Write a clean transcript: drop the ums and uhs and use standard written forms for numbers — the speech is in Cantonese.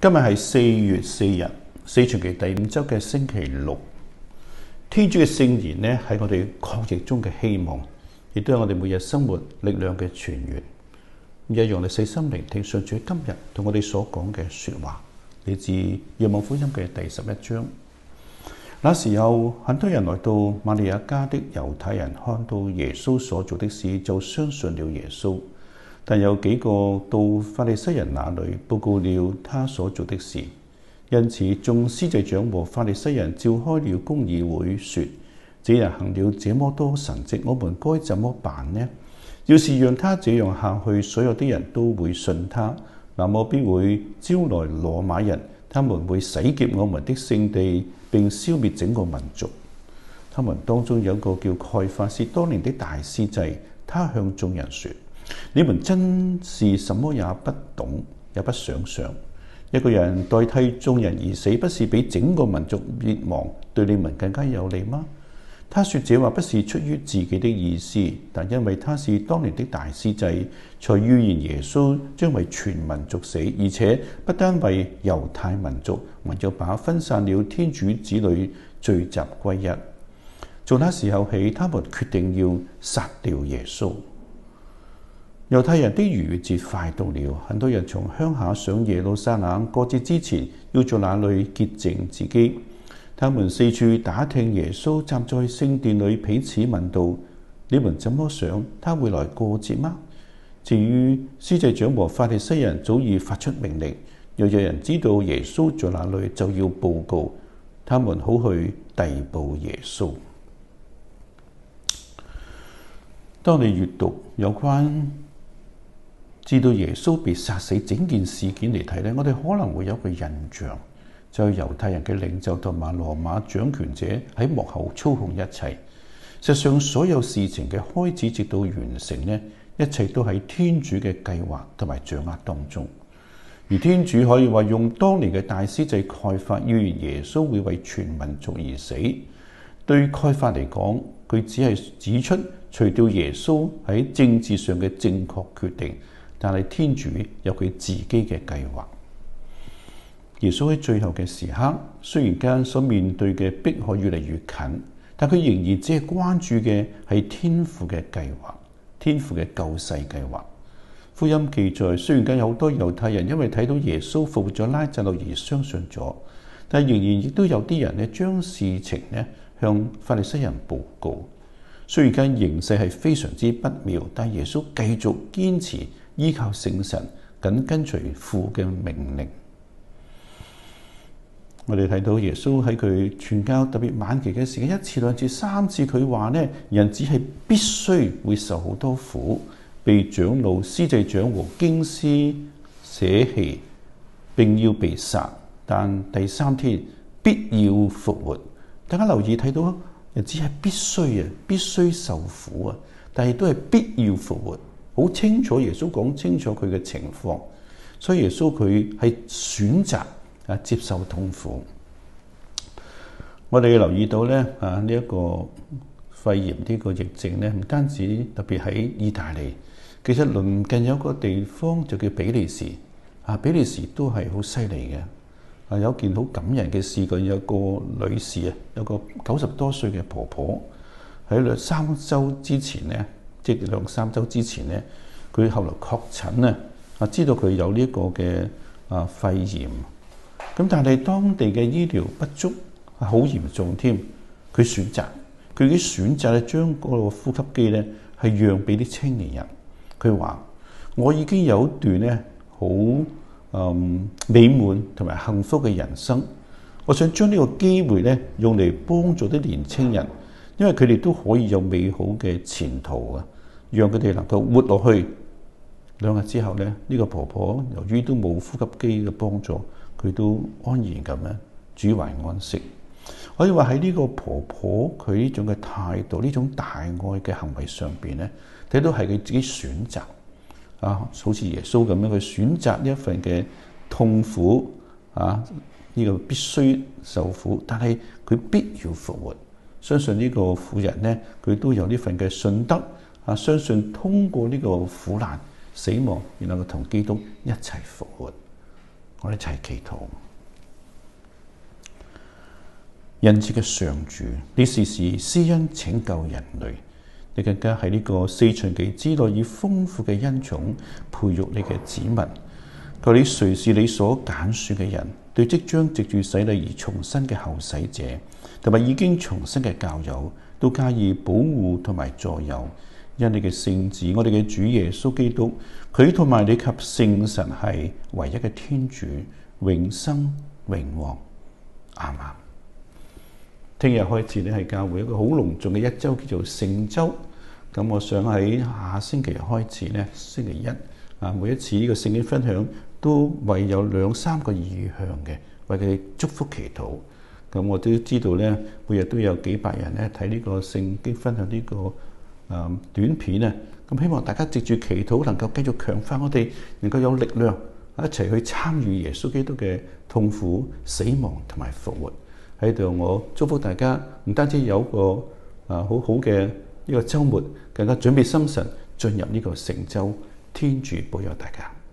今日係4月4日，四旬期第5週嘅星期六。天主嘅聖言呢，係我哋抗疫中嘅希望，亦都係我哋每日生活力量嘅泉源。一樣，你細心聆聽上主今日同我哋所講嘅說話，嚟自《若望福音》嘅第11章。那時候，很多人來到瑪利亞家的猶太人，看到耶穌所做的事，就相信了耶穌。但有幾個到法利西人那裏報告了他所做的事，因此眾司祭長和法利西人召開了公議會，說：這人行了這麼多神蹟，我們該怎麼辦呢？要是讓他這樣下去，所有的人都會信他，那麼必會招來羅馬人，他們會洗劫我們的聖地，並消滅整個民族。他們當中有一個叫蓋法，是當年的大司祭，他向眾人說：你們真是什麼也不懂，也不想想。一個人代替眾人而死，不是比整個民族滅亡對你們更加有利嗎？他說這話不是出於自己的意思，但因為他是當年的大司祭，才預言耶穌將為全民族死，而且不單為猶太民族，還要把分散了天主子女聚集歸一。從那時候起，他們決定要殺掉耶穌。猶太人的逾越節快到了，很多人從鄉下上耶路撒冷，過節之前要在那裏潔淨自己。他們四處打聽耶穌，站在聖殿裏彼此問道：你們怎麼想？他會來過節嗎？至於司祭長和法利西人，早已發出命令，若有人知道耶穌在那裏，就要報告，他們好去逮捕耶穌。當你閱讀有關知道耶穌被殺死整件事件嚟睇呢，我哋可能會有一個印象，就係猶太人嘅領袖同埋羅馬掌權者喺幕後操控一切。實際上，所有事情嘅開始直到完成呢，一切都喺天主嘅計劃同埋掌握當中。而天主可以話用當年嘅大司祭蓋法預言耶穌會為全民族而死。對蓋法嚟講，佢只係指出除掉耶穌喺政治上嘅正確決定。但係天主有佢自己嘅計劃。耶穌喺最後嘅時刻，雖然間所面對嘅迫害越嚟越近，但佢仍然只係關注嘅係天父嘅計劃，天父嘅救世計劃。福音記載，雖然間有好多猶太人因為睇到耶穌復活咗拉匝祿而相信咗，但仍然亦都有啲人咧將事情咧向法利西人報告。雖然間形勢係非常之不妙，但耶穌繼續堅持依靠聖神，緊跟隨父嘅命令。我哋睇到耶穌喺佢傳教特別晚期嘅時間，1次、2次、3次，佢話呢，人只係必須會受好多苦，被長老、司祭長和經師捨棄，並要被殺，但第3天必要復活。大家留意睇到，人只係必須啊，必須受苦啊，但係都係必要復活。好清楚，耶穌講清楚佢嘅情況，所以耶穌佢係選擇接受痛苦。我哋留意到咧呢一個肺炎呢個疫症咧，唔單止特別喺意大利，其實鄰近有個地方就叫比利時比利時都係好犀利嘅。有件好感人嘅事件，有個女士有個90多歲嘅婆婆喺2-3週之前咧。即係2-3週之前咧，佢後來確診咧，知道佢有呢個嘅肺炎，咁但係當地嘅醫療不足，好嚴重添。佢已經選擇咧將嗰個呼吸機咧係讓俾啲青年人。佢話：我已經有一段咧好美滿同埋幸福嘅人生，我想將呢個機會咧用嚟幫助啲年青人，因為佢哋都可以有美好嘅前途啊！讓佢哋能夠活落去。2日之後咧，呢個婆婆由於都冇呼吸機嘅幫助，佢都安然咁樣主懷安息。可以話喺呢個婆婆佢呢種嘅態度，呢種大愛嘅行為上邊咧，睇到係佢自己選擇好似耶穌咁樣，佢選擇呢一份嘅痛苦呢個必須受苦，但係佢必要復活。相信呢個婦人咧，佢都有呢份嘅信德。相信通過呢個苦難死亡，然後同基督一齊復活。 我哋一齊祈禱。仁慈嘅上主，你時時施恩拯救人類，你更加喺呢個四旬期之內以豐富嘅恩寵培育你嘅子民。求你垂視你所揀選嘅人，對即將藉住洗禮而重生嘅後世者，同埋已經重生嘅教友，都加以保護同埋助佑。因你嘅聖子，我哋嘅主耶穌基督，佢同埋你及聖神係唯一嘅天主，永生永王。阿們。聽日開始咧係教會一個好隆重嘅一周，叫做聖周。咁我想喺下星期開始咧，星期一每一次呢個聖經分享都為有2-3個意向嘅，為佢哋祝福祈禱。咁我都知道咧，每日都有幾百人咧睇呢個聖經分享呢個短片啊。咁希望大家藉住祈禱能夠繼續強化我哋，能夠有力量一齊去參與耶穌基督嘅痛苦、死亡同埋復活。喺度我祝福大家，唔單止有個好好嘅呢個週末，更加準備心神進入呢個聖週。天主保佑大家。